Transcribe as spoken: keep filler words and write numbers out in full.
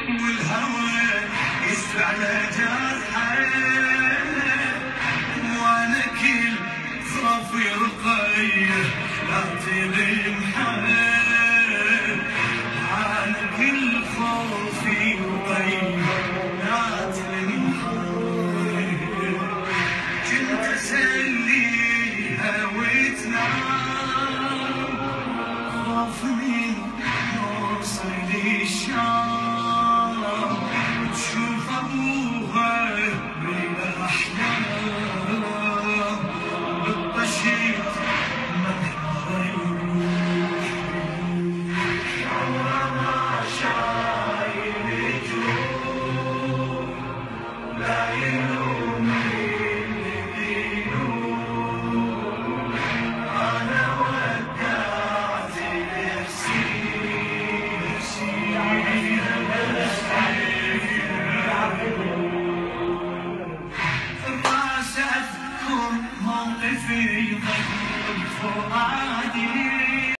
والهوى يسفع لجرحه وانا كل خوفي رقيه لا تلمحه انا كل خوفي رقيه لا تلمحه كنت اسليها وتنام خوف من موصل الشام تشوف ابوها بالاحلام بالطشيت منحر يروح عمره ما شايل جروح لا يلوم اللي بينوم انا ودعت نفسي الراس اذكر موقفي ضد فؤادي